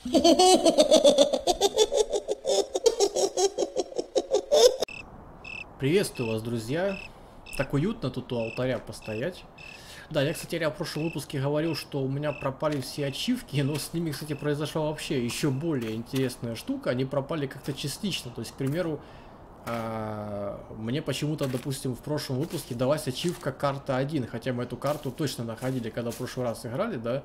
Приветствую вас, друзья. Так уютно тут у алтаря постоять. Да, я, кстати, в прошлом выпуске говорил, что у меня пропали все ачивки, но с ними, кстати, произошла вообще еще более интересная штука. Они пропали как-то частично. То есть, к примеру, мне почему-то, допустим, в прошлом выпуске далась ачивка карта 1, хотя мы эту карту точно находили, когда в прошлый раз играли, да?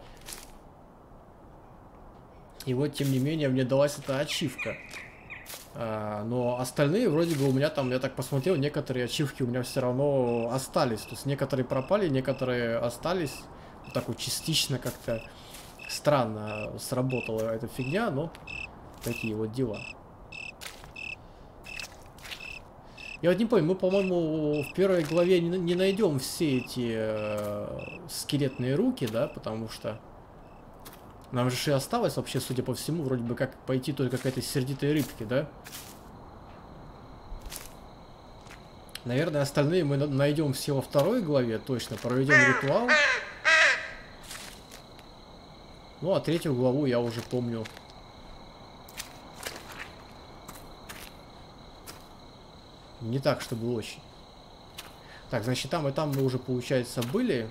И вот, тем не менее, мне далась эта ачивка. Но остальные, вроде бы, у меня там, я так посмотрел, некоторые ачивки у меня все равно остались. То есть некоторые пропали, некоторые остались. Вот так вот частично как-то странно сработала эта фигня, но такие вот дела. Я вот не помню, мы, по-моему, в первой главе не найдем все эти скелетные руки, да, потому что нам же и осталось вообще, судя по всему, вроде бы как пойти только к этой сердитой рыбке, да? Наверное, остальные мы найдем все во второй главе, точно, проведем ритуал. Ну, а третью главу я уже помню. Не так, чтобы очень. Так, значит, там и там мы уже, получается, были.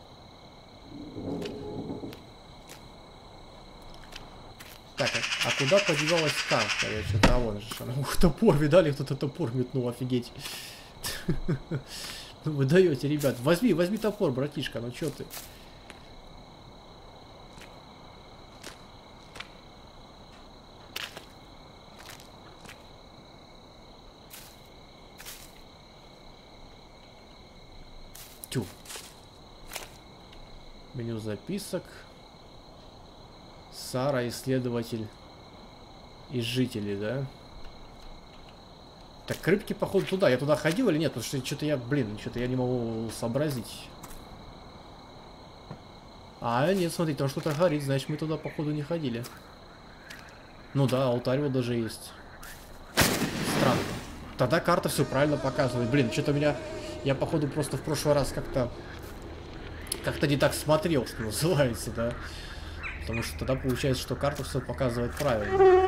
Так, а куда подевалась карта? Я что-то, вон же. Ух, топор, видали, кто-то топор метнул, офигеть. Ну вы даете, ребят. Возьми топор, братишка, ну чё ты? Тю. Меню записок. Сара, исследователь и жители, да? Так, рыбки, походу, туда. Я туда ходил или нет? Потому что что-то я, блин, что-то я не могу сообразить. А, нет, смотри, там что-то горит, значит, мы туда, походу, не ходили. Ну да, алтарь вот даже есть. Странно. Тогда карта все правильно показывает. Блин, что-то меня... Я, походу, просто в прошлый раз как-то не так смотрел, что называется, да? Потому что тогда получается, что карта все показывает правильно.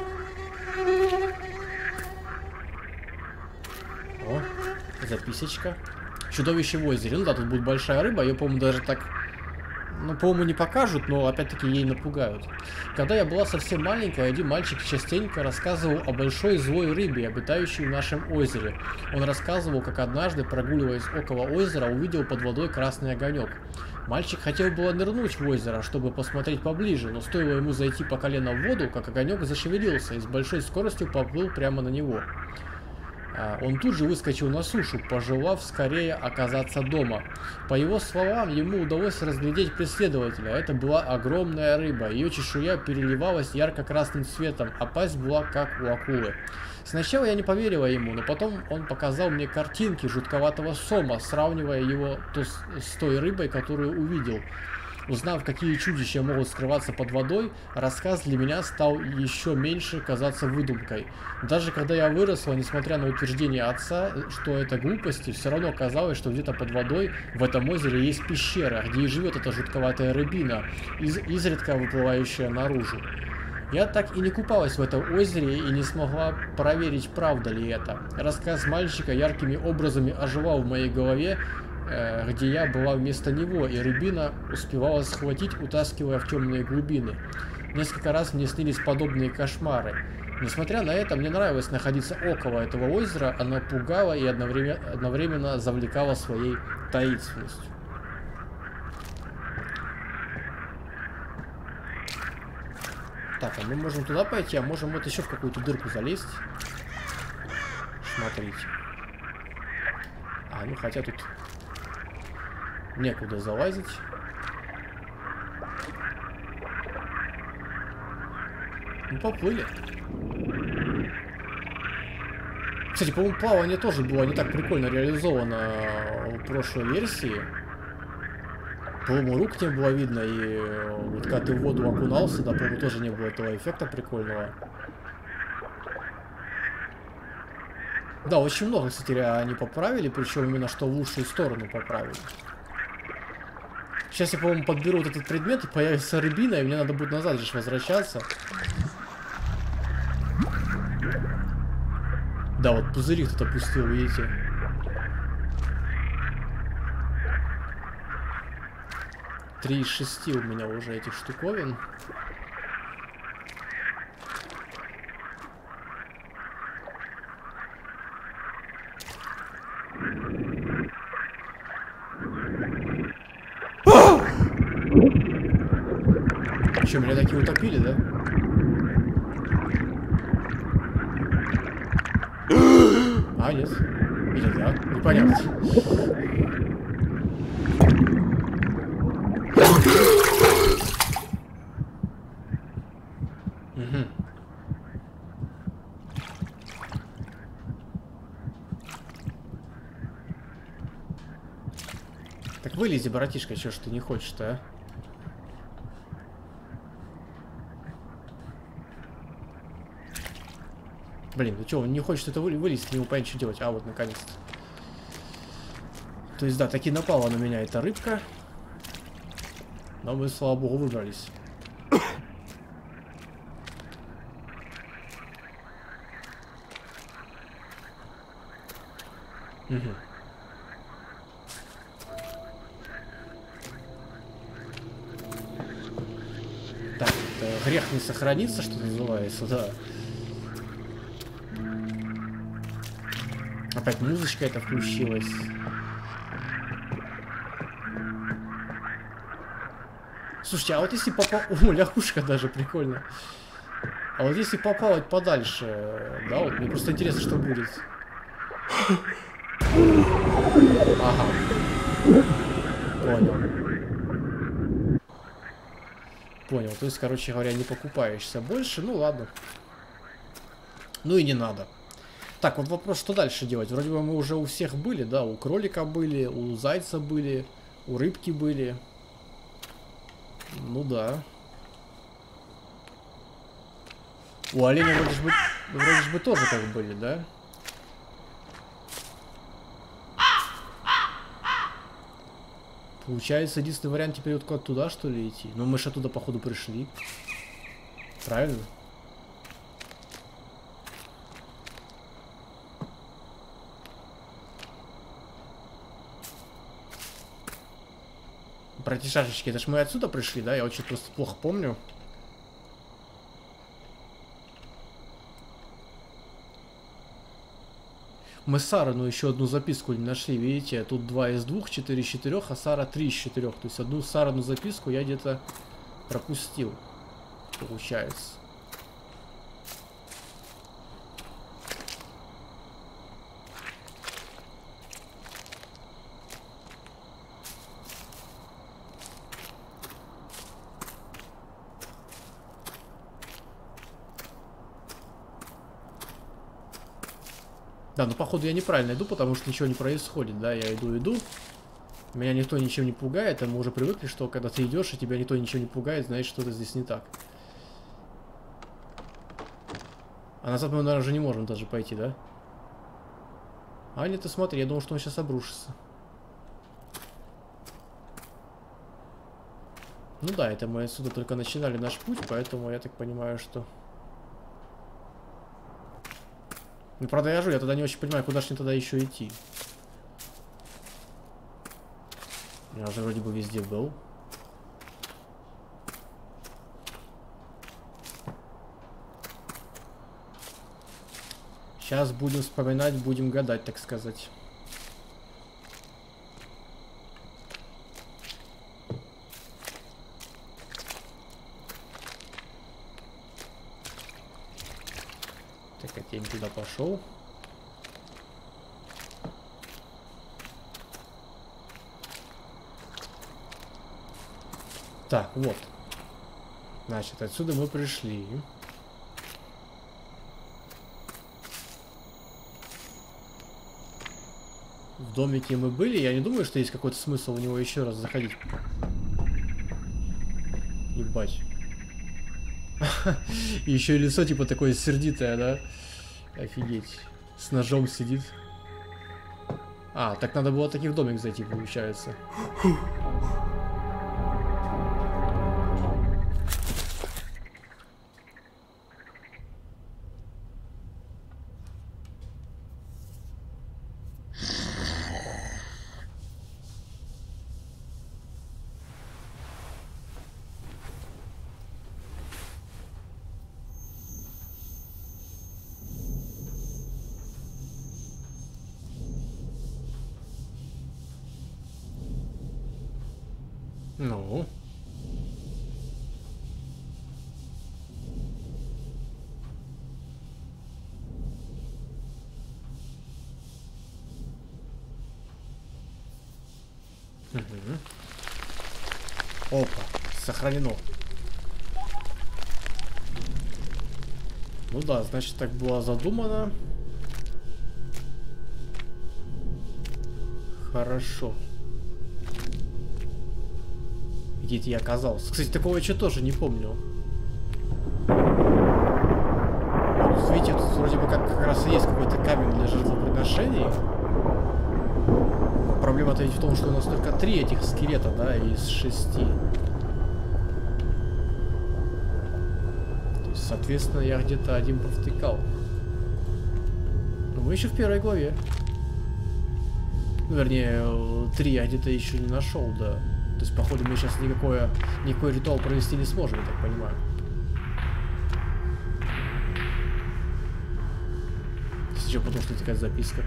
О, записочка. Чудовище в озере. Ну да, тут будет большая рыба. Ее, по-моему, даже так... Ну, по-моему, не покажут, но опять-таки ей напугают. Когда я была совсем маленькая, один мальчик частенько рассказывал о большой злой рыбе, обитающей в нашем озере. Он рассказывал, как однажды, прогуливаясь около озера, увидел под водой красный огонек. Мальчик хотел было нырнуть в озеро, чтобы посмотреть поближе, но стоило ему зайти по колено в воду, как огонек зашевелился и с большой скоростью поплыл прямо на него. Он тут же выскочил на сушу, пожелав скорее оказаться дома. По его словам, ему удалось разглядеть преследователя. Это была огромная рыба. Ее чешуя переливалась ярко-красным цветом, а пасть была как у акулы. Сначала я не поверила ему, но потом он показал мне картинки жутковатого сома, сравнивая его с той рыбой, которую увидел. Узнав, какие чудища могут скрываться под водой, рассказ для меня стал еще меньше казаться выдумкой. Даже когда я выросла, несмотря на утверждение отца, что это глупости, все равно казалось, что где-то под водой в этом озере есть пещера, где и живет эта жутковатая рыбина, изредка выплывающая наружу. Я так и не купалась в этом озере и не смогла проверить, правда ли это. Рассказ мальчика яркими образами оживал в моей голове, где я была вместо него, и рыбина успевала схватить, утаскивая в темные глубины. Несколько раз мне снились подобные кошмары. Несмотря на это, мне нравилось находиться около этого озера, оно пугало и одновременно завлекало своей таинственностью. Так, а мы можем туда пойти, а можем вот еще в какую-то дырку залезть. Смотрите. Ну хотя тут... некуда залазить. Ну, поплыли. Кстати, по-моему, плавание тоже было не так прикольно реализовано в прошлой версии. По-моему, рук не было видно, и вот когда ты в воду окунался, да, по-моему, тоже не было этого эффекта прикольного. Да, очень много, кстати, они поправили, причем именно что в лучшую сторону поправили. Сейчас я, по-моему, подберу вот этот предмет, и появится рыбина, и мне надо будет назад же возвращаться. Да, вот пузырик кто-то пустил, видите? Три из 6 у меня уже этих штуковин. Че, меня такие утопили, да? А, нет. Или да? Непонятно. Угу. Так вылези, братишка, чё ж ты не хочешь-то, а? Блин, ну чё, он не хочет это вылезти, не понять, что делать. А, вот, наконец-то. То есть, да, таки напала на меня эта рыбка. Но мы, слава богу, выбрались. Угу. Так, грех не сохранится, что называется, да. Опять музычка эта включилась. Слушайте, а вот если попал... О, лягушка даже, прикольно. А вот если попалать подальше, да, вот мне просто интересно, что будет. Ага. Понял. Понял, то есть, короче говоря, не покупаешься больше, ну ладно. Ну и не надо. Так, вот вопрос, что дальше делать? Вроде бы мы уже у всех были, да, у кролика были, у зайца были, у рыбки были. Ну да. У оленя вроде бы тоже как были, да? Получается, единственный вариант теперь вот куда-то туда, что ли, идти? Но мы же оттуда, походу, пришли. Правильно? Братишашечки, это ж мы отсюда пришли, да? Я очень просто плохо помню. Мы с Сарану еще одну записку не нашли, видите? Тут 2 из 2, 4 из 4, а Сара 3 из 4. То есть одну Сарану записку я где-то пропустил, получается. Да, ну походу я неправильно иду, потому что ничего не происходит, да, я иду. Меня никто ничем не пугает, а мы уже привыкли, что когда ты идешь, и тебя никто ничего не пугает, значит, что-то здесь не так. А назад мы, наверное, уже не можем даже пойти, да? А нет, ты смотри, я думал, что он сейчас обрушится. Ну да, это мы отсюда только начинали наш путь, поэтому я так понимаю, что... Ну, правда, я тогда не очень понимаю, куда же мне тогда еще идти. Я уже вроде бы везде был. Сейчас будем вспоминать, будем гадать, так сказать. Так, я не туда пошел. Так, вот. Значит, отсюда мы пришли. В домике мы были. Я не думаю, что есть какой-то смысл в него еще раз заходить. Ебать. И еще и лицо типа такое сердитое, да? Офигеть. С ножом сидит. А, так надо было таки в домик зайти, получается. Ну. Угу. Опа, сохранено. Ну да, значит, так было задумано. Хорошо. Где-то я оказался. Кстати, такого я тоже не помню. Вот, видите, тут вроде бы как раз и есть какой-то камень для жертвоприношений. Проблема-то ведь в том, что у нас только 3 этих скелета, да, из 6. То есть, соответственно, я где-то один провтыкал. Но мы еще в первой главе. Ну, вернее, 3 я где-то еще не нашел, да. То есть, походу, мы сейчас никакой ритуал провести не сможем, я так понимаю. Еще потому, что такая записка.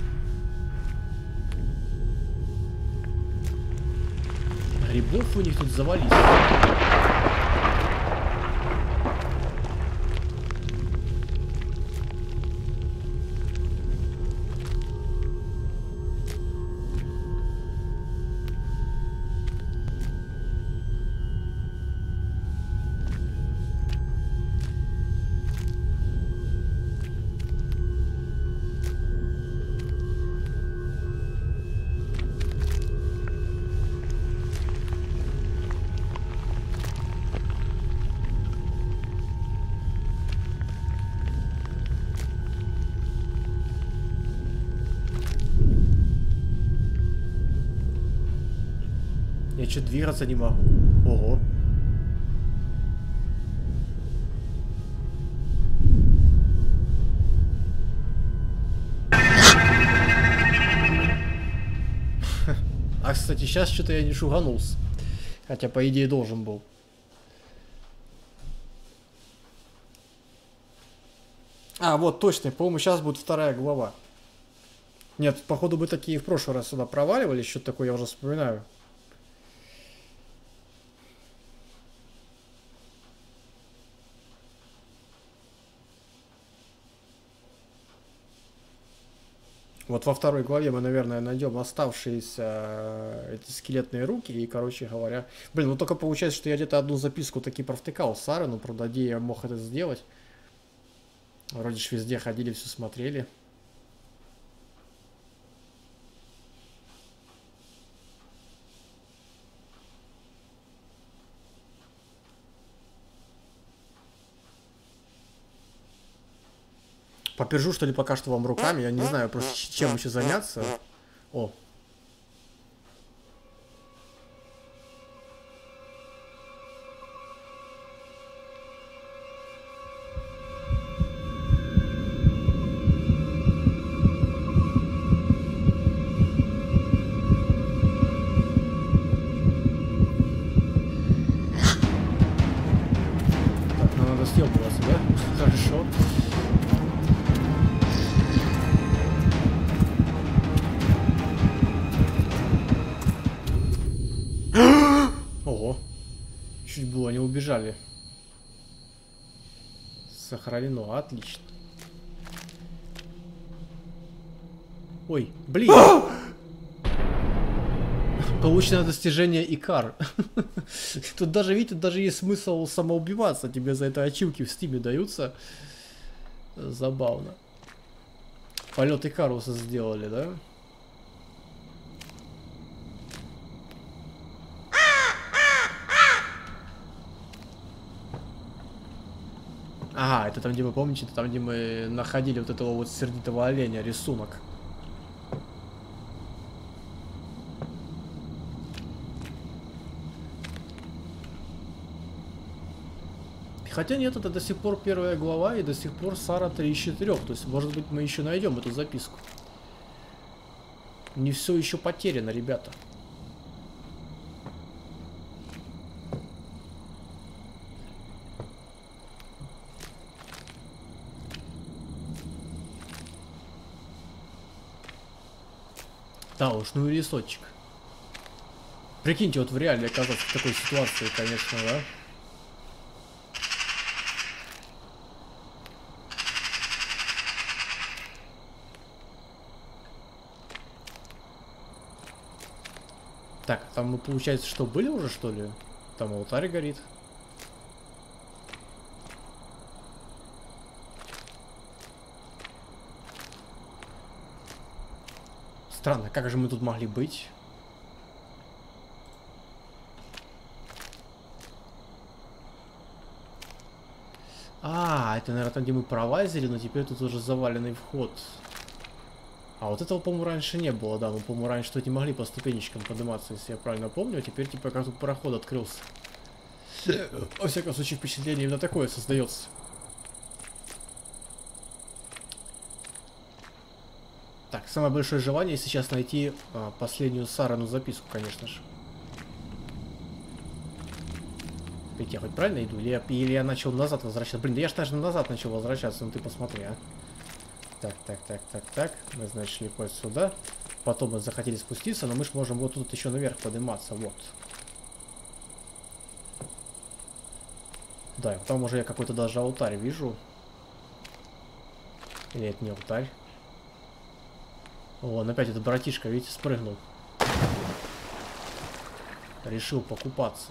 Грибов у них тут завались. Я что, двигаться не могу? Ого. А, кстати, сейчас что-то я не шуганулся. Хотя, по идее, должен был. А, вот, точно. По-моему, сейчас будет 2 глава. Нет, походу, мы такие в прошлый раз сюда проваливались. Что-то такое я уже вспоминаю. Вот во 2 главе мы, наверное, найдем оставшиеся эти скелетные руки. И, короче говоря... Блин, ну только получается, что я где-то одну записку таки провтыкал Сары. Ну, правда, где я мог это сделать. Вроде ж везде ходили, все смотрели. Попержу, что ли, пока что вам руками. Я не знаю просто, чем еще заняться. О. Так, ну надо съебываться, да? Хорошо. Ого. Чуть было не убежали. Сохранено. Отлично. Ой, блин. Получено достижение Икар. Тут даже, видите, даже есть смысл самоубиваться. Тебе за это ачивки в стиме даются. Забавно. Полет Икаруса сделали, да? Ага, это там, где вы помните, это там, где мы находили вот этого вот сердитого оленя, рисунок. Хотя нет, это до сих пор 1 глава и до сих пор Сара 3 из 4. То есть, может быть, мы еще найдем эту записку. Не все еще потеряно, ребята. Да уж, ну и лесочек. Прикиньте, вот в реале оказаться в такой ситуации, конечно, да? Так, там мы, получается, что, были уже, что ли? Там алтарь горит. Странно, как же мы тут могли быть? А, это, наверное, там, где мы пролазили, но теперь тут уже заваленный вход. А вот этого, по-моему, раньше не было, да. Мы, по-моему, раньше тут не могли по ступенечкам подниматься, если я правильно помню. А теперь, типа, как тут проход открылся. Во всяком случае, впечатление именно такое создается. Так, самое большое желание сейчас найти последнюю Сарану записку, конечно же. Я хоть правильно иду? Или я начал назад возвращаться? Блин, да я ж даже назад начал возвращаться, ну ты посмотри, а. Так. Мы, значит, шли вот сюда. Потом мы захотели спуститься, но мы ж можем вот тут еще наверх подниматься, вот. Да, там уже я какой-то даже алтарь вижу. Или это не алтарь? Вон, опять этот братишка, видите, спрыгнул. Решил покупаться.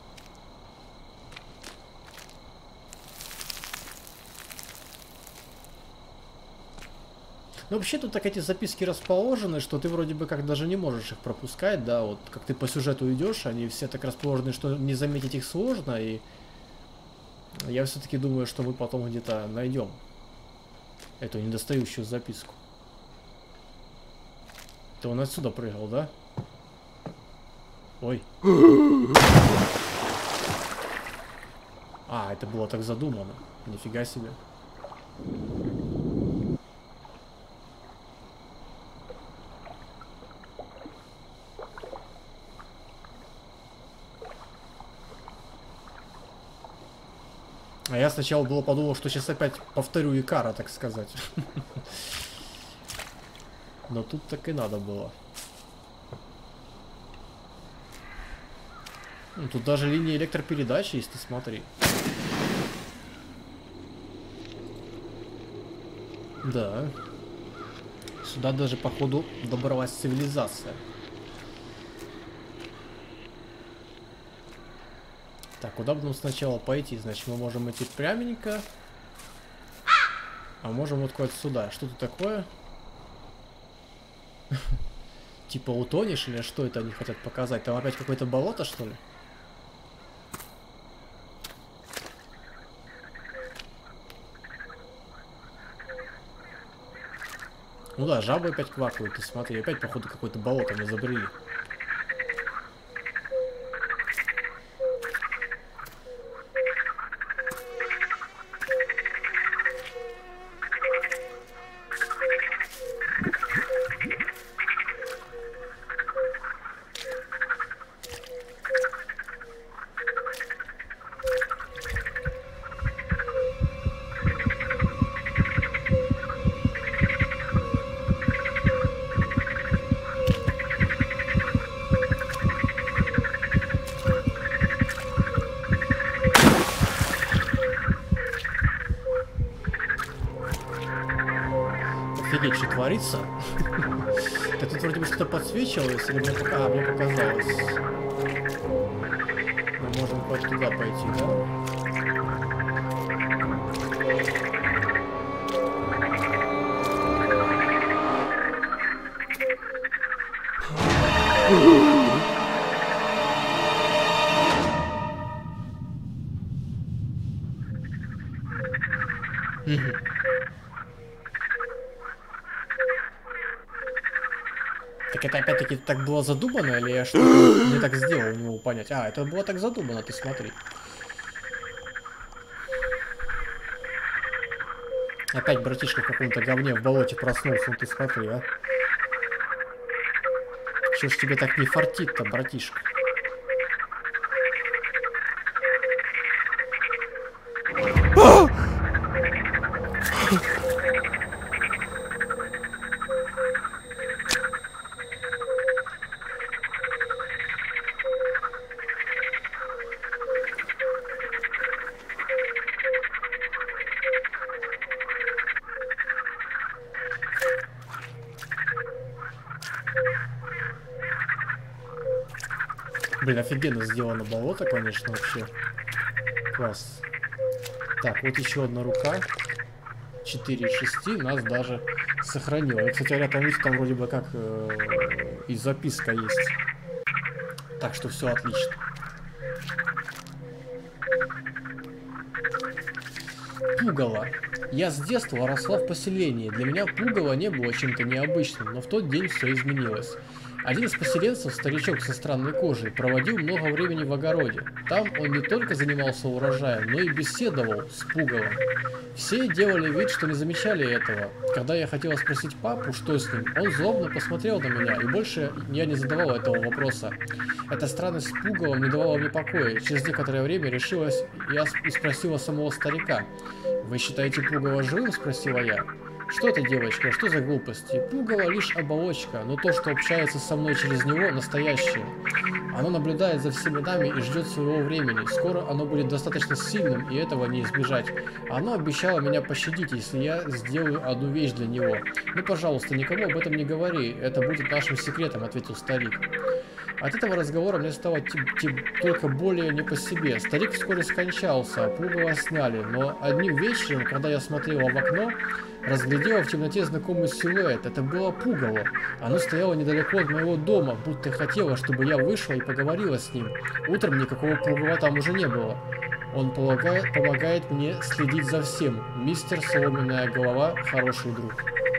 Ну, вообще тут так эти записки расположены, что ты вроде бы как даже не можешь их пропускать, да, вот как ты по сюжету идешь, они все так расположены, что не заметить их сложно, и я все-таки думаю, что мы потом где-то найдем эту недостающую записку. Ты он отсюда прыгал, да? Ой. А, это было так задумано. Нифига себе. А я сначала было подумал, что сейчас опять повторю Икара, так сказать. Но тут так и надо было. Ну, тут даже линия электропередачи есть, ты смотри. Да. Сюда даже, походу, добралась цивилизация. Так, куда бы нам сначала пойти? Значит, мы можем идти пряменько. А можем вот куда-то сюда. Что тут такое? Типа утонешь или что это они хотят показать? Там опять какое-то болото, что ли? Ну да, жабы опять квакают, ты смотри. Опять, походу, какое-то болото мы забрели. Офигеть, что творится. Так тут вроде бы что-то подсвечивалось, или мне пока... А, мне показалось. Мы можем хоть туда пойти, да? Так это опять-таки так было задумано, или я что-то не так сделал, не могу понять. А, это было так задумано, ты смотри. Опять братишка в каком-то говне в болоте проснулся, ну ты смотри, а. Чё ж тебе так не фартит-то, братишка? Блин, офигенно сделано болото, конечно, вообще. Класс. Так, вот еще одна рука. 4 из 6 нас даже сохранило. И, кстати говоря, там, видите, там вроде бы как и записка есть. Так что все отлично. Пугало. Я с детства росла в поселении. Для меня пугало не было чем-то необычным, но в тот день все изменилось. Один из поселенцев, старичок со странной кожей, проводил много времени в огороде. Там он не только занимался урожаем, но и беседовал с пугалом. Все делали вид, что не замечали этого. Когда я хотела спросить папу, что с ним, он злобно посмотрел на меня, и больше я не задавала этого вопроса. Эта странность с пугалом не давала мне покоя. Через некоторое время решилась я и спросила самого старика. «Вы считаете пугало живым?» – спросила я. «Что это, девочка, что за глупости? Пугало лишь оболочка, но то, что общается со мной через него, настоящее. Оно наблюдает за всеми нами и ждет своего времени. Скоро оно будет достаточно сильным, и этого не избежать. Оно обещало меня пощадить, если я сделаю одну вещь для него. Ну, пожалуйста, никому об этом не говори, это будет нашим секретом», — ответил старик. От этого разговора мне стало только более не по себе. Старик вскоре скончался, а пугало сняли, но одним вечером, когда я смотрела в окно, разглядела в темноте знакомый силуэт. Это было пугало. Оно стояло недалеко от моего дома, будто хотело, чтобы я вышла и поговорила с ним. Утром никакого пугала там уже не было. Он помогает мне следить за всем. Мистер Соломенная Голова, хороший друг.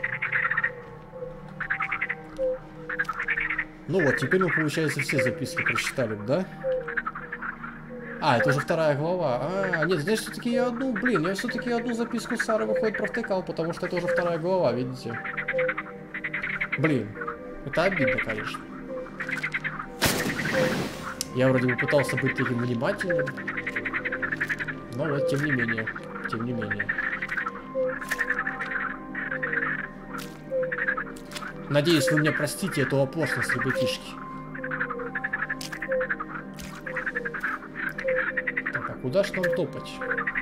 Ну вот, теперь мы, получается, все записки прочитали, да? А, это уже вторая глава. А, нет, значит, все-таки я одну, блин, я все-таки одну записку Сары, выходит, провтыкал, потому что это уже вторая глава, видите? Блин, это обидно, конечно. Я вроде бы пытался быть таким внимательным, но вот, тем не менее, тем не менее. Надеюсь, вы меня простите эту оплошность, ребятишки. Так, а куда ж нам топать?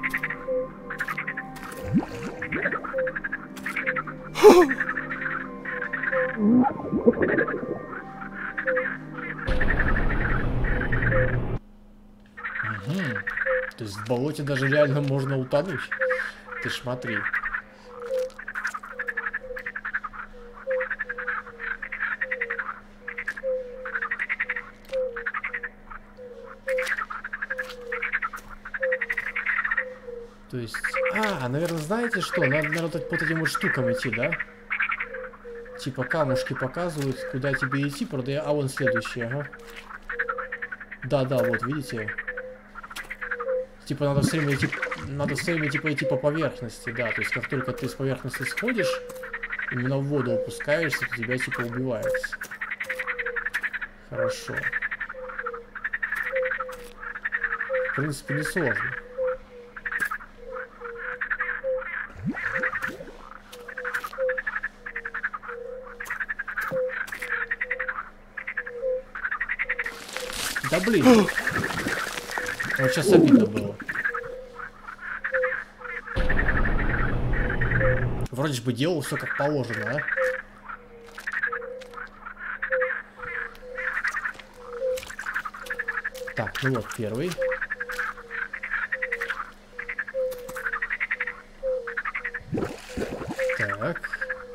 Угу. То есть в болоте даже реально можно утонуть. Ты ж смотри. То есть... А, наверное, знаете что? Надо, наверное, по этим вот штукам идти, да? Типа камушки показывают, куда тебе идти, правда, а вон следующий, ага. Да-да, вот, видите? Типа надо все время типа идти по поверхности, да. То есть как только ты с поверхности сходишь, именно в воду опускаешься, то тебя типа убивается. Хорошо. В принципе, не сложно. Да блин. Вот сейчас обидно было. Вроде бы делал все как положено, а? Так, ну вот первый. Так.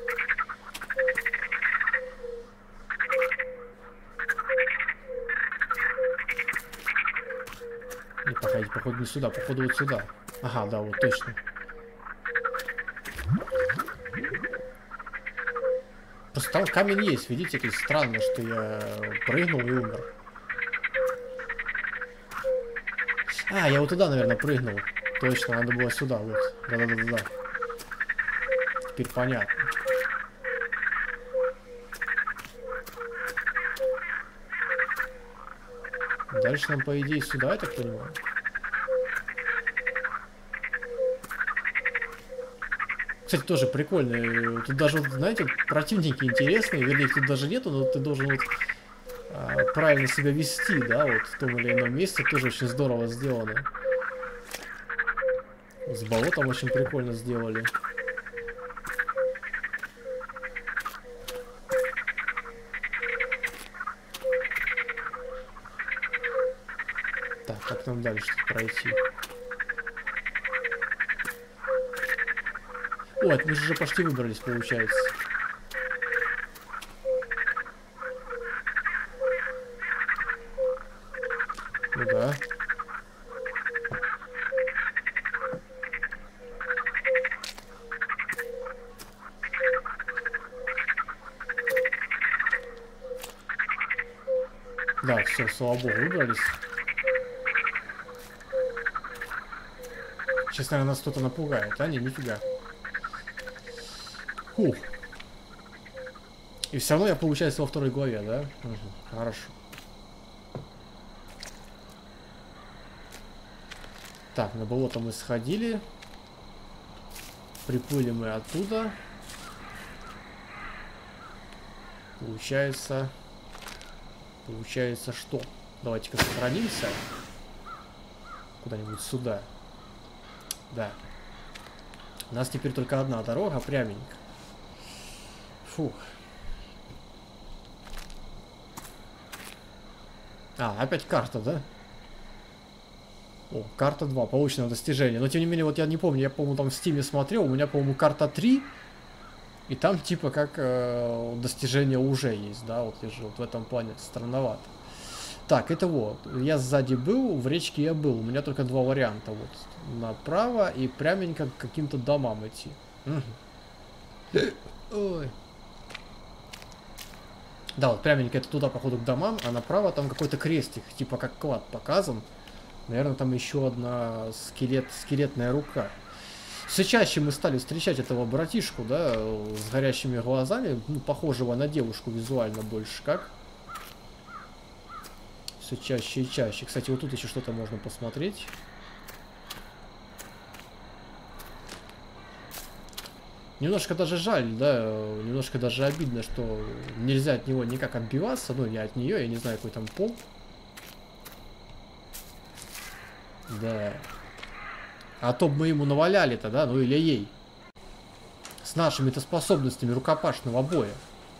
Не, погоди, походу не сюда, походу вот сюда. Ага, да, вот точно. Просто там камень есть, видите, то есть странно, что я прыгнул и умер. А, я вот туда, наверное, прыгнул. Точно, надо было сюда, вот. Да-да-да-да. Теперь понятно. Дальше нам, по идее, сюда, я так понимаю. Кстати, тоже прикольно. Тут даже, знаете, противники интересные. Вернее, их тут даже нету, но ты должен вот правильно себя вести, да, вот в том или ином месте. Тоже очень здорово сделано. С болотом очень прикольно сделали. как нам дальше пройти? О, это мы же уже почти выбрались, получается. Ну да. Да, все, слава богу, выбрались. Сейчас, наверное, нас кто-то напугает, а? Не, нифига. Фух. И все равно я, получается, во второй главе, да? Угу, хорошо. Так, на болото мы сходили. Приплыли мы оттуда. Получается что? Давайте-ка сохранимся. Куда-нибудь сюда. Да. У нас теперь только одна дорога, пряменько. Фух. А, опять карта, да? О, карта 2, получено достижение. Но тем не менее, вот я не помню, я, по-моему, там в Стиме смотрел, у меня, по-моему, карта 3. И там типа как достижение уже есть, да, вот лежит, вот в этом плане странновато. Так, это вот, я сзади был, в речке я был, у меня только два варианта, вот, направо и пряменько к каким-то домам идти. Угу. Ой. Да, вот пряменько это туда, походу, к домам, а направо там какой-то крестик, типа как клад показан. Наверное, там еще одна скелетная рука. Все чаще мы стали встречать этого братишку, да, с горящими глазами, ну, похожего на девушку визуально больше, как. Все чаще и чаще. Кстати, вот тут еще что-то можно посмотреть. Немножко даже жаль, да, немножко даже обидно, что нельзя от него никак отбиваться, ну, я от нее, я не знаю, какой там пол. Да. А то бы мы ему наваляли-то, да, ну или ей. С нашими-то способностями рукопашного боя.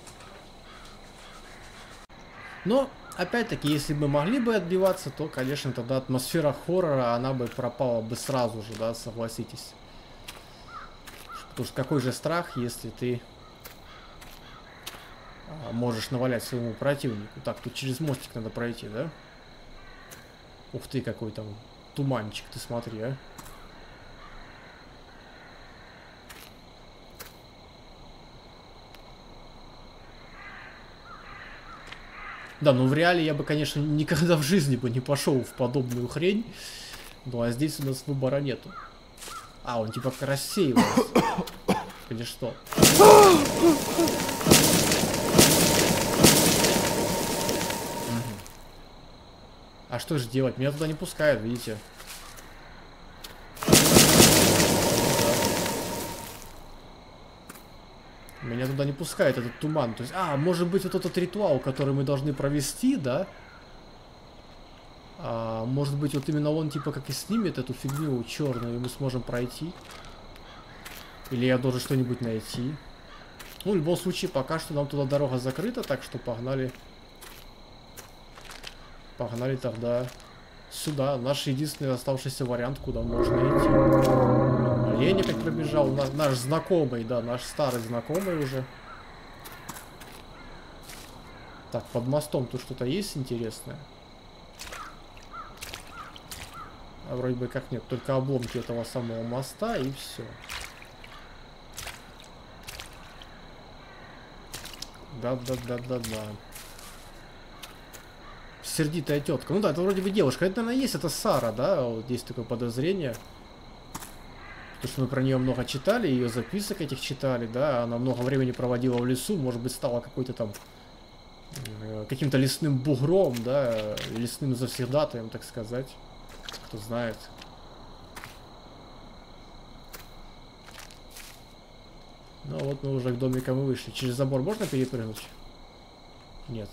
Но, опять-таки, если бы могли бы отбиваться, то, конечно, тогда атмосфера хоррора, она бы пропала бы сразу же, да, согласитесь. Потому что какой же страх, если ты можешь навалять своему противнику. Так, тут через мостик надо пройти, да? Ух ты, какой там туманчик, ты смотри, а. Да, ну в реале я бы, конечно, никогда в жизни бы не пошел в подобную хрень. Ну а здесь у нас выбора нету. А, он типа рассеивается. Или что? А что же делать? Меня туда не пускают, видите? Меня туда не пускает этот туман. То есть, может быть, вот этот ритуал, который мы должны провести, да? Может быть, вот именно он, типа, как и снимет эту фигню черную, и мы сможем пройти. Или я должен что-нибудь найти. Ну, в любом случае, пока что нам туда дорога закрыта, так что погнали. Погнали тогда сюда. Наш единственный оставшийся вариант, куда можно идти. Олень опять пробежал. Наш знакомый, да, наш старый знакомый уже. Так, под мостом тут что-то есть интересное? А вроде бы как нет, только обломки этого самого моста и все. Да. Сердитая тетка. Ну да, это вроде бы девушка. Это, наверное, есть, это Сара, да? Вот есть такое подозрение. Потому что мы про нее много читали, ее записок этих читали, да? Она много времени проводила в лесу, может быть, стала какой-то там каким-то лесным бугром, да? Лесным завсегдатаем, так сказать. Кто знает. Ну вот мы уже к домикам и вышли. Через забор можно перепрыгнуть? Нет.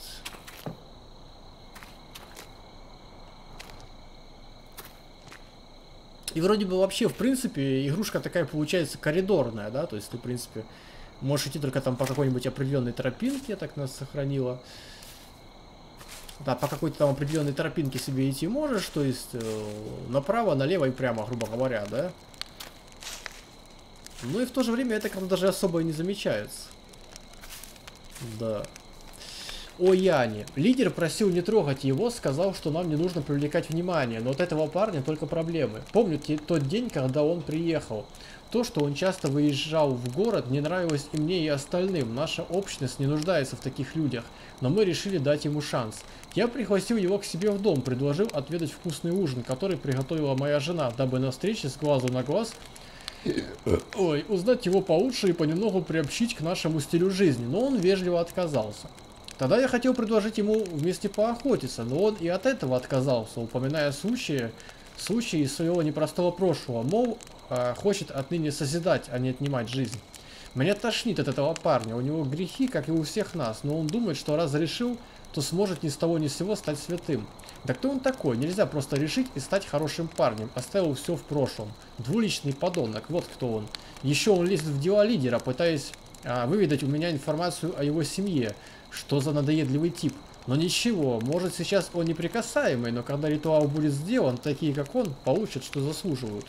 И вроде бы вообще, в принципе, игрушка такая получается коридорная, да? То есть ты, в принципе, можешь идти только там по какой-нибудь определенной тропинке, так нас сохранила. Да, по какой-то там определенной тропинке себе идти можешь, то есть направо, налево и прямо, грубо говоря, да? Ну и в то же время это как-то даже особо и не замечается. Да. О Яне. Лидер просил не трогать его, сказал, что нам не нужно привлекать внимание, но от этого парня только проблемы. Помню тот день, когда он приехал. То, что он часто выезжал в город, не нравилось и мне, и остальным. Наша общность не нуждается в таких людях, но мы решили дать ему шанс. Я пригласил его к себе в дом, предложил отведать вкусный ужин, который приготовила моя жена, дабы на встрече с глазу на глаз узнать его получше и понемногу приобщить к нашему стилю жизни, но он вежливо отказался. Тогда я хотел предложить ему вместе поохотиться, но он и от этого отказался, упоминая случаи из своего непростого прошлого, мол, хочет отныне созидать, а не отнимать жизнь. Меня тошнит от этого парня, у него грехи, как и у всех нас, но он думает, что раз решил, то сможет ни с того ни с сего стать святым. Да кто он такой? Нельзя просто решить и стать хорошим парнем. Оставил все в прошлом. Двуличный подонок, вот кто он. Еще он лезет в дела лидера, пытаясь выведать у меня информацию о его семье. Что за надоедливый тип. Но ничего, может сейчас он неприкасаемый, но когда ритуал будет сделан, такие как он получат, что заслуживают.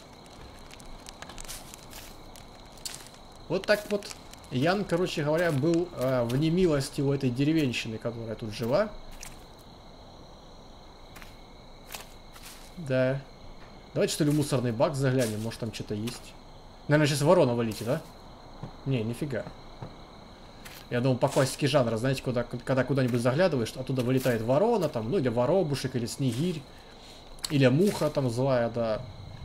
Вот так вот. Ян, короче говоря, был в немилости у этой деревенщины, которая тут жила. Да. Давайте что ли в мусорный бак заглянем, может там что-то есть. Наверное, сейчас ворона валите, да? Не, нифига. Я думал, по классике жанра, знаете, когда куда-нибудь заглядываешь, оттуда вылетает ворона, там, ну или воробушек, или снегирь, или муха там злая, да.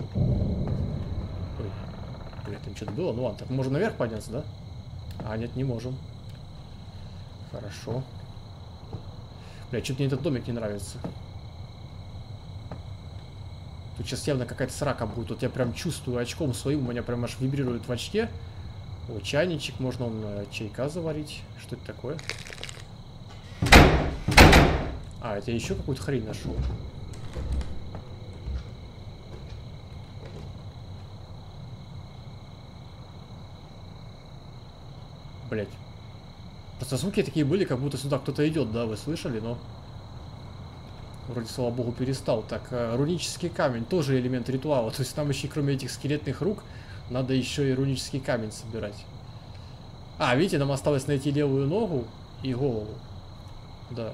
Ой, блядь, там что-то было, ну ладно, так можно наверх подняться, да? А, нет, не можем. Хорошо. Блядь, что-то мне этот домик не нравится. Тут сейчас явно какая-то срака будет. Вот я прям чувствую очком своим, у меня прям аж вибрирует в очке. О, чайничек, можно чайка заварить. Что это такое? А, это я еще какую-то хрень нашел. Блять. Просто звуки такие были, как будто сюда кто-то идет, да, вы слышали, но... Вроде, слава богу, перестал. Так, рунический камень, тоже элемент ритуала. То есть нам еще, кроме этих скелетных рук, надо еще и рунический камень собирать. А, видите, нам осталось найти левую ногу и голову. Да.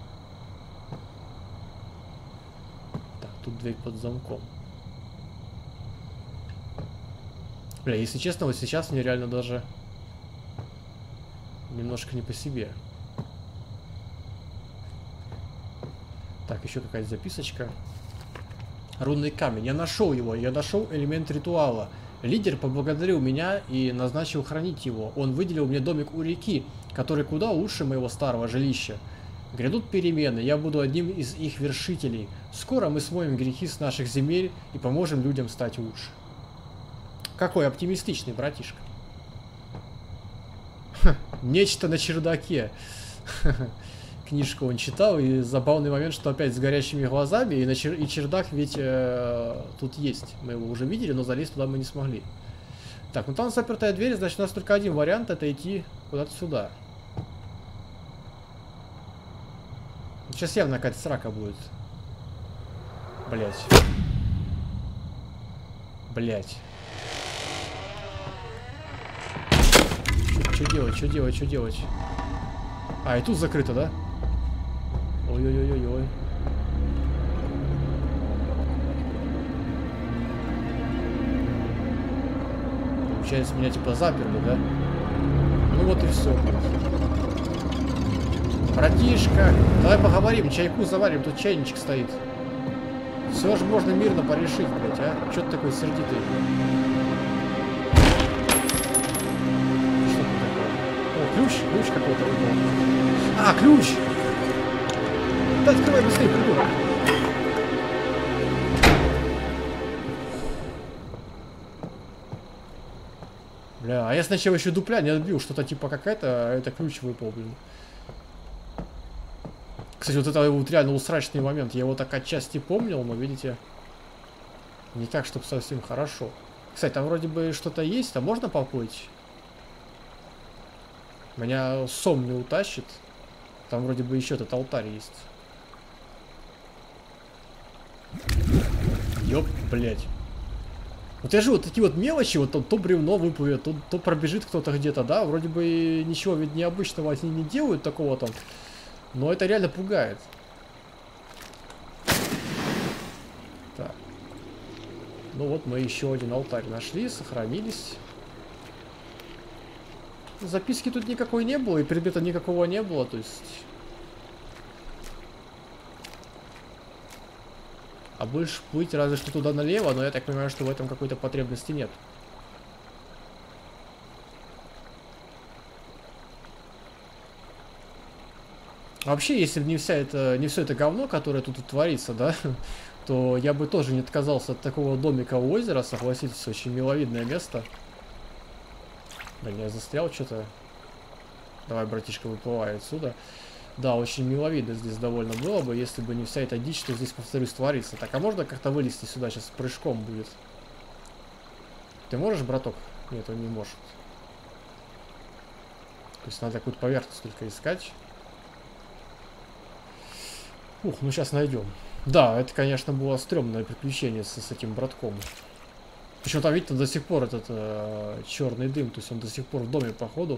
Так, тут дверь под замком. Бля, если честно, вот сейчас мне реально даже немножко не по себе. Так, еще какая-то записочка. Рунный камень. Я нашел его. Я нашел элемент ритуала. Лидер поблагодарил меня и назначил хранить его. Он выделил мне домик у реки, который куда лучше моего старого жилища. Грядут перемены. Я буду одним из их вершителей. Скоро мы смоем грехи с наших земель и поможем людям стать лучше. Какой оптимистичный братишка. Ха, нечто на чердаке. Книжку он читал, и забавный момент, что опять с горящими глазами, и чердак ведь тут есть. Мы его уже видели, но залезть туда мы не смогли. Так, ну там запертая дверь, значит у нас только один вариант, это идти куда-то сюда. Сейчас явно какая-то срака будет. Блять. Блять. Что делать, что делать, что делать? А, и тут закрыто, да? Ой-ой-ой-ой-ой. Получается, меня типа заперли, да? Ну вот и все. Братишка, давай поговорим, чайку заварим, тут чайничек стоит. Все же можно мирно порешить, блядь, а? Че ты такой сердитый? Что тут такое? О, ключ какой-то выпал. А, ключ! Да открывай быстрее, придурок. Бля, а я сначала еще дупля не отбил, что-то типа какая-то, а это ключ выпал, блин. Кстати, вот это вот реально усрачный момент. Я его так отчасти помнил, но, видите, не так, чтобы совсем хорошо. Кстати, там вроде бы что-то есть, там можно поплыть? Меня сом не утащит. Там вроде бы еще этот алтарь есть. Ёп, блядь. Вот я же вот такие вот мелочи, вот то бревно выплывет, то пробежит кто-то где-то, да, вроде бы ничего ведь необычного они не делают такого там, но это реально пугает. Так. Ну вот мы еще один алтарь нашли, сохранились. Записки тут никакой не было, и предмета никакого не было, то есть... А больше плыть разве что туда налево, но я так понимаю, что в этом какой-то потребности нет. Вообще, если бы не все это говно, которое тут творится, да, то я бы тоже не отказался от такого домика у озера, согласитесь, очень миловидное место. Блин, я застрял что-то. Давай, братишка, выплывай отсюда. Да, очень миловидно здесь довольно было бы, если бы не вся эта дичь, что здесь, повторюсь, творится. Так, а можно как-то вылезти сюда? Сейчас прыжком будет. Ты можешь, браток? Нет, он не может. То есть надо какую-то поверхность только искать. Ух, ну сейчас найдем. Да, это, конечно, было стрёмное приключение с этим братком. Причем там, видите, до сих пор этот черный дым, то есть он до сих пор в доме, походу.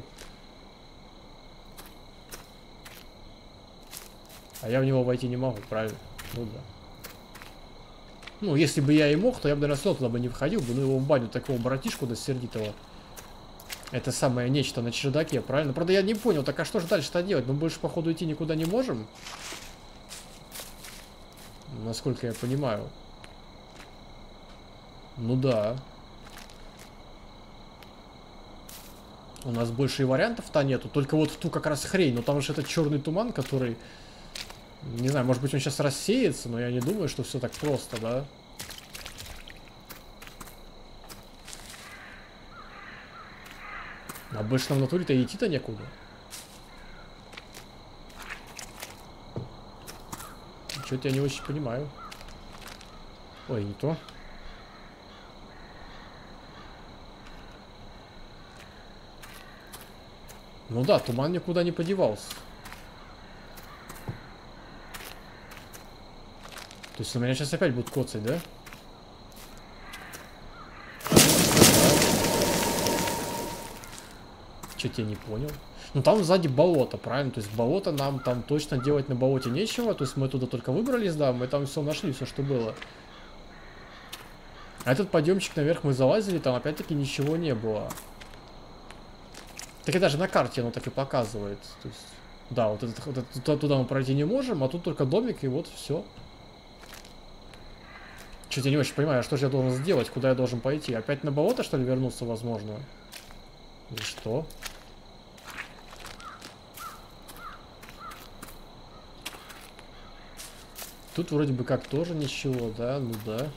А я в него войти не могу, правильно? Ну да. Ну, если бы я и мог, то я бы, наверное, все туда бы не входил бы. Ну, его в баню такого братишку до сердитого. Это самое нечто на чердаке, правильно? Правда, я не понял, так а что же дальше-то делать? Мы больше, походу, идти никуда не можем. Насколько я понимаю. Ну да. У нас больше и вариантов-то нету. Только вот в ту как раз хрень. Но там же этот черный туман, который... Не знаю, может быть он сейчас рассеется, но я не думаю, что все так просто, да? А больше нам в натуре-то идти-то некуда. Что-то я не очень понимаю. Ой, не то. Ну да, туман никуда не подевался. То есть у меня сейчас опять будут коцать, да? Что-то я не понял. Ну там сзади болото, правильно? То есть болото нам там точно делать на болоте нечего. То есть мы туда только выбрались, да, мы там все нашли, все, что было. А этот подъемчик наверх мы залазили, там опять-таки ничего не было. Так и даже на карте оно так и показывает. То есть, да, вот туда мы пройти не можем, а тут только домик, и вот все. Что-то я не очень понимаю, что же я должен сделать, куда я должен пойти? Опять на болото, что ли, вернуться, возможно? Или что? Тут вроде бы как тоже ничего, да? Ну да.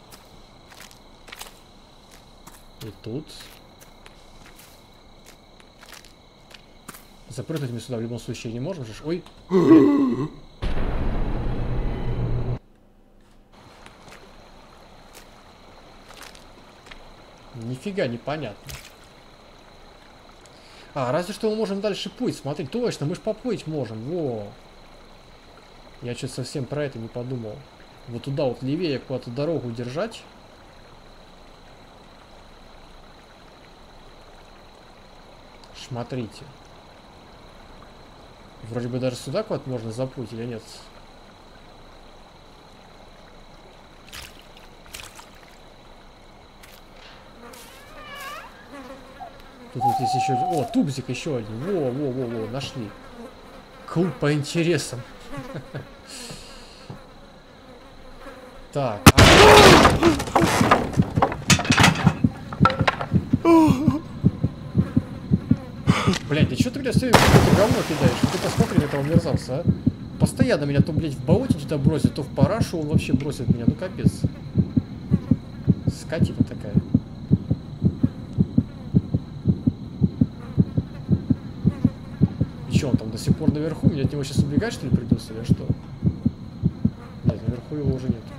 И тут. Запрыгнуть мы сюда в любом случае не можем же. Ой! Нифига непонятно. А, разве что мы можем дальше плыть. Смотри, точно, мы же поплыть можем. Во. Я что-то совсем про это не подумал. Вот туда вот левее куда-то дорогу держать. Смотрите. Вроде бы даже сюда куда-то можно заплыть или нет? Тут вот есть еще... О, тубзик еще один. Во, нашли. Клуб по интересам. Так. Блядь, да что ты, блядь, все время говно кидаешь? Ты посмотри на этого мерзавца, а? Постоянно меня то, блядь, в болоте где-то бросит, то в парашу он вообще бросит меня. Ну капец. Скотина такая. И что, он там до сих пор наверху? Мне от него сейчас убегать, что ли, придется, или что? Нет, наверху его уже нет.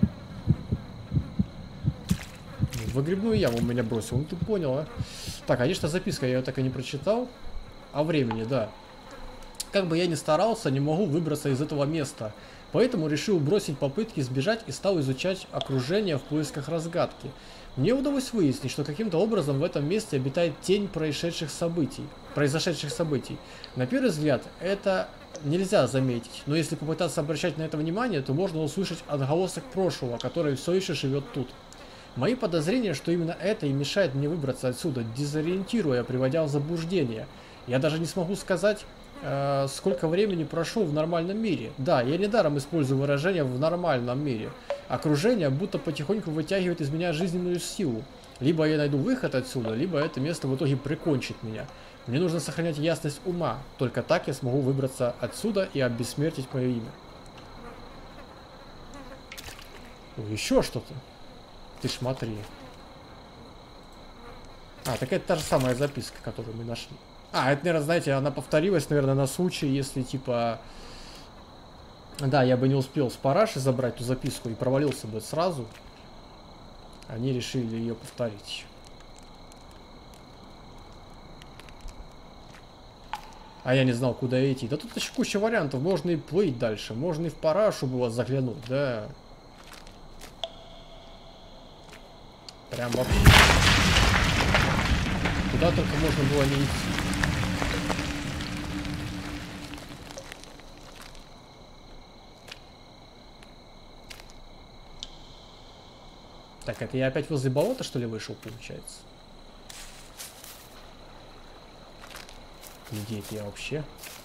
В выгребную яму меня бросил, ну ты понял, а? Так, конечно, записка, я ее так и не прочитал. О времени, да. Как бы я ни старался, не могу выбраться из этого места. Поэтому решил бросить попытки сбежать и стал изучать окружение в поисках разгадки. Мне удалось выяснить, что каким-то образом в этом месте обитает тень произошедших событий. На первый взгляд, это нельзя заметить, но если попытаться обращать на это внимание, то можно услышать отголосок прошлого, который все еще живет тут. Мои подозрения, что именно это и мешает мне выбраться отсюда, дезориентируя, приводя в заблуждение. Я даже не смогу сказать, сколько времени прошло в нормальном мире. Да, я недаром использую выражение «в нормальном мире». Окружение будто потихоньку вытягивает из меня жизненную силу. Либо я найду выход отсюда, либо это место в итоге прикончит меня. Мне нужно сохранять ясность ума. Только так я смогу выбраться отсюда и обессмертить мое имя. О, еще что-то. Ты смотри. А, так это та же самая записка, которую мы нашли. А, это, наверное, знаете, она повторилась, наверное, на случай, если, типа... Да, я бы не успел с параши забрать ту записку и провалился бы сразу. Они решили ее повторить. А я не знал, куда идти. Да тут еще куча вариантов. Можно и плыть дальше. Можно и в парашу было заглянуть, да. Прям вообще. Куда только можно было не идти. Так, это я опять возле болота, что ли, вышел, получается? Где это я вообще?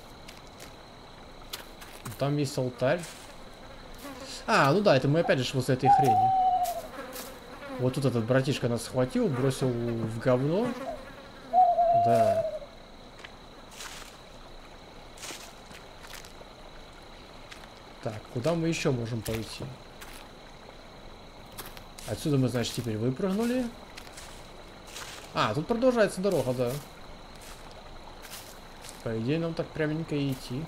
Там есть алтарь. А, ну да, это мы опять же возле этой хрени. Вот тут этот братишка нас схватил, бросил в говно. Да. Так, куда мы еще можем пойти? Отсюда мы, значит, теперь выпрыгнули. А, тут продолжается дорога, да. По идее, нам так пряменько и идти.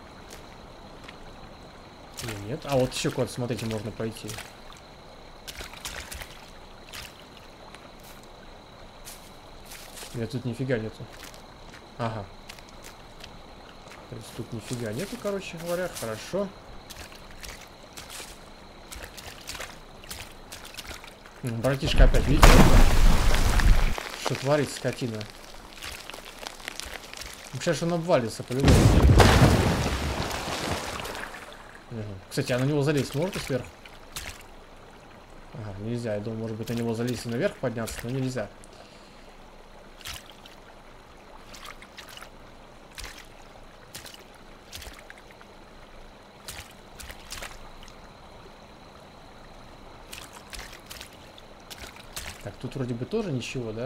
Или нет? А вот еще куда-то, смотрите, можно пойти. Нет, тут нифига нету. Ага. То есть тут нифига нету, короче говоря. Хорошо. Братишка опять, видите? Что творит скотина? Сейчас он обвалится по-любому. Кстати, а на него залезть можно сверху? Ага, нельзя. Я думаю, может быть, на него залезть и наверх подняться, но нельзя. Так, тут вроде бы тоже ничего, да?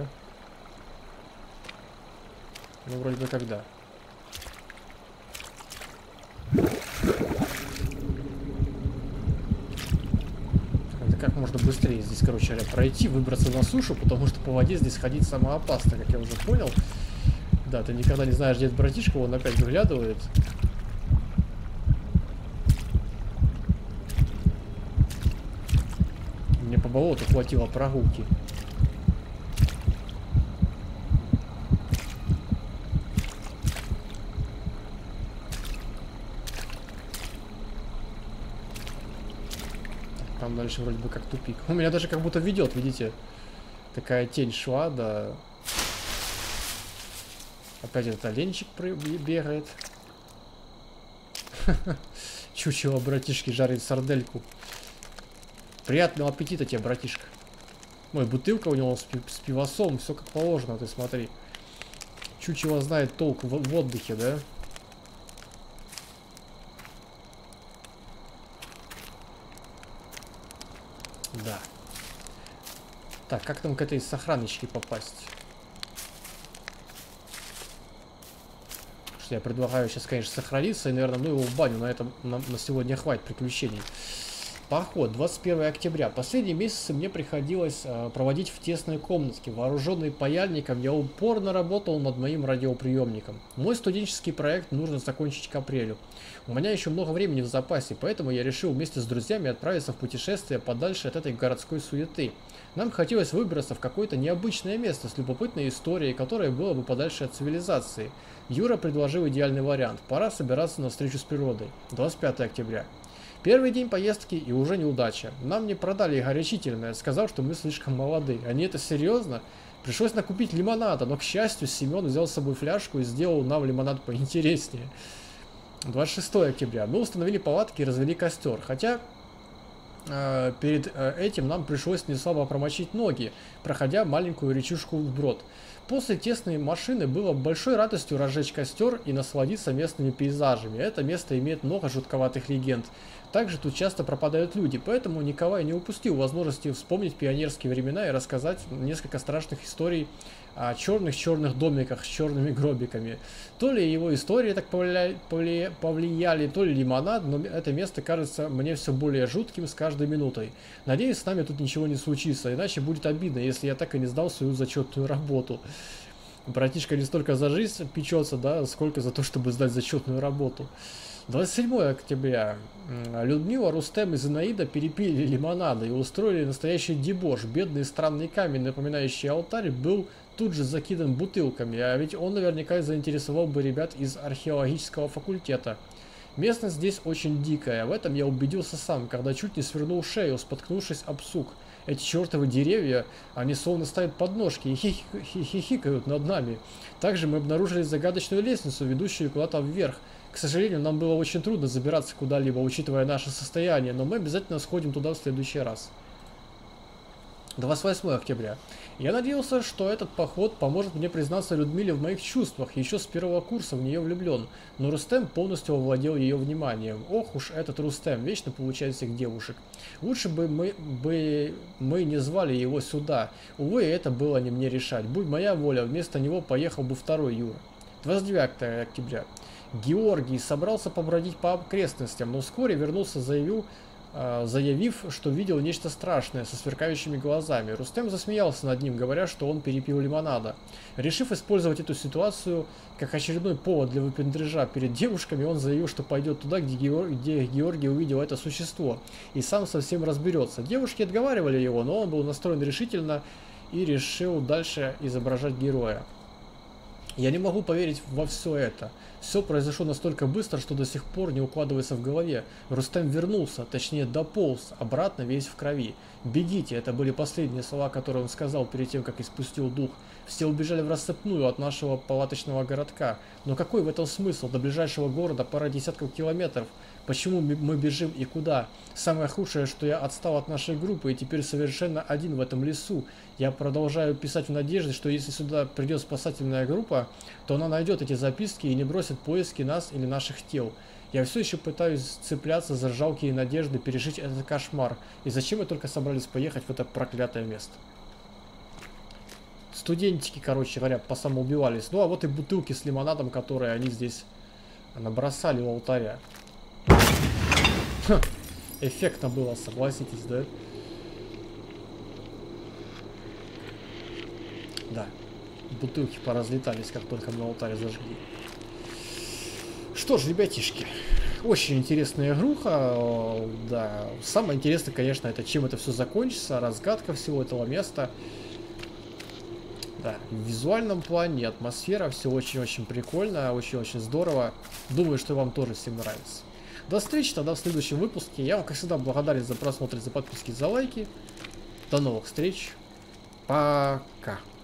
Ну, вроде бы когда. Это как можно быстрее здесь, короче говоря, пройти, выбраться на сушу, потому что по воде здесь ходить самое опасное, как я уже понял. Да, ты никогда не знаешь, где этот братишка, он опять выглядывает. Мне по болоту хватило прогулки. Там дальше вроде бы как тупик. У меня даже как будто ведет, видите? Такая тень шла, да. Опять этот оленчик бегает. Чучело братишки жарит сардельку. Приятного аппетита тебе, братишка. Ой, бутылка у него с пивосом, все как положено, ты смотри. Чучело знает толк в отдыхе, да? Да. Так, как нам к этой сохраночке попасть? Что я предлагаю сейчас, конечно, сохраниться и, наверное, ну его в баню. На этом на сегодня хватит приключений. Поход, 21 октября. Последние месяцы мне приходилось проводить в тесной комнатке. Вооруженный паяльником, я упорно работал над моим радиоприемником. Мой студенческий проект нужно закончить к апрелю. У меня еще много времени в запасе, поэтому я решил вместе с друзьями отправиться в путешествие подальше от этой городской суеты. Нам хотелось выбраться в какое-то необычное место с любопытной историей, которое было бы подальше от цивилизации. Юра предложил идеальный вариант. Пора собираться на встречу с природой. 25 октября. Первый день поездки и уже неудача. Нам не продали горячительное, сказав, что мы слишком молоды. Они это серьезно? Пришлось накупить лимонада, но, к счастью, Семен взял с собой фляжку и сделал нам лимонад поинтереснее. 26 октября. Мы установили палатки и развели костер. Хотя перед этим нам пришлось неслабо промочить ноги, проходя маленькую речушку вброд. После тесной машины было большой радостью разжечь костер и насладиться местными пейзажами. Это место имеет много жутковатых легенд. Также тут часто пропадают люди, поэтому Николай не упустил возможности вспомнить пионерские времена и рассказать несколько страшных историй о черных домиках с черными гробиками. То ли его истории так повлияли, то ли лимонад, но это место кажется мне все более жутким с каждой минутой. Надеюсь, с нами тут ничего не случится, иначе будет обидно, если я так и не сдал свою зачетную работу. Братишка не столько за жизнь печется, да, сколько за то, чтобы сдать зачетную работу. 27 октября. Людмила, Рустем и Зинаида перепили лимонада и устроили настоящий дебош. Бедный странный камень, напоминающий алтарь, был тут же закидан бутылками, а ведь он наверняка заинтересовал бы ребят из археологического факультета. Местность здесь очень дикая, в этом я убедился сам, когда чуть не свернул шею, споткнувшись об сук. Эти чертовы деревья, они словно ставят подножки и хихикают над нами. Также мы обнаружили загадочную лестницу, ведущую куда-то вверх. К сожалению, нам было очень трудно забираться куда-либо, учитывая наше состояние, но мы обязательно сходим туда в следующий раз. 28 октября. Я надеялся, что этот поход поможет мне признаться Людмиле в моих чувствах, еще с первого курса в нее влюблен, но Рустем полностью овладел ее вниманием. Ох уж этот Рустем, вечно получает всех девушек. Лучше бы мы не звали его сюда. Увы, это было не мне решать. Будь моя воля, вместо него поехал бы второй Юра. 29 октября. Георгий собрался побродить по окрестностям, но вскоре вернулся, заявив, что видел нечто страшное со сверкающими глазами. Рустем засмеялся над ним, говоря, что он перепил лимонада. Решив использовать эту ситуацию как очередной повод для выпендрежа перед девушками, он заявил, что пойдет туда, где Георгий увидел это существо, и сам совсем разберется. Девушки отговаривали его, но он был настроен решительно и решил дальше изображать героя. Я не могу поверить во все это. Все произошло настолько быстро, что до сих пор не укладывается в голове. Рустем вернулся, точнее дополз, обратно весь в крови. «Бегите!» — это были последние слова, которые он сказал перед тем, как испустил дух. Все убежали в рассыпную от нашего палаточного городка. Но какой в этом смысл? До ближайшего города пара десятков километров. Почему мы бежим и куда? Самое худшее, что я отстал от нашей группы и теперь совершенно один в этом лесу. Я продолжаю писать в надежде, что если сюда придет спасательная группа, то она найдет эти записки и не бросит поиски нас или наших тел. Я все еще пытаюсь цепляться за жалкие надежды пережить этот кошмар. И зачем мы только собрались поехать в это проклятое место? Студентики, короче говоря, посамоубивались. Ну а вот и бутылки с лимонадом, которые они здесь набросали у алтаря. Ха, эффектно было, согласитесь, да? Да, бутылки поразлетались, как только мы алтарь зажгли. Что ж, ребятишки, очень интересная игруха, да. Самое интересное, конечно, это чем это все закончится, разгадка всего этого места. Да, в визуальном плане, атмосфера, все очень-очень прикольно, очень-очень здорово. Думаю, что вам тоже всем нравится. До встречи тогда в следующем выпуске. Я вам, как всегда, благодарен за просмотр, за подписки, за лайки. До новых встреч. Пока.